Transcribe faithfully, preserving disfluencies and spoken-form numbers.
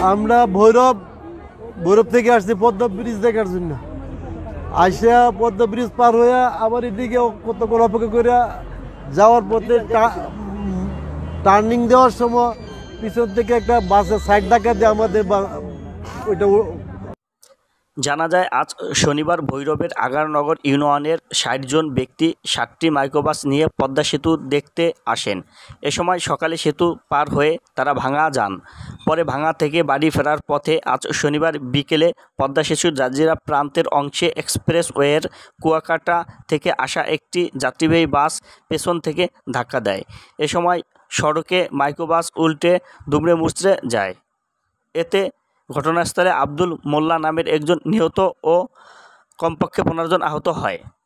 আমরা ভৈরব ভৈরব থেকে আসছি পদ্মা ব্রিজ দেখার জন্য। আসিয়া পদ্মা ব্রিজ পার হইয়া আবার এদিকে কতক্ষণ অপেক্ষা করে যাওয়ার পথে টার্নিং দেওয়ার সময় পিছন থেকে একটা বাসের সাইড ধাক্কা দিয়ে আমাদের ওইটা। জানা যায় আজ শনিবার ভৈরবের আগারনগর ইউনিয়নের ষাট জন ব্যক্তি ষাটটি মাইক্রোবাস নিয়ে পদ্মা সেতু দেখতে আসেন। এ সময় সকালে সেতু পার হয়ে তারা ভাঙা যান। পরে ভাঙা থেকে বাড়ি ফেরার পথে আজ শনিবার বিকেলে পদ্মা সেতুর জাজিরা প্রান্তের অংশে এক্সপ্রেসওয়ের কুয়াকাটা থেকে আসা একটি যাত্রীবাহী বাস পেছন থেকে ধাক্কা দেয়। এ সময় সড়কে মাইক্রোবাস উল্টে দুমড়ে মুচড়ে যায়। এতে ঘটনাস্থলে আব্দুল মোল্লা নামের একজন নিহত ও কমপক্ষে পনেরো জন আহত হয়।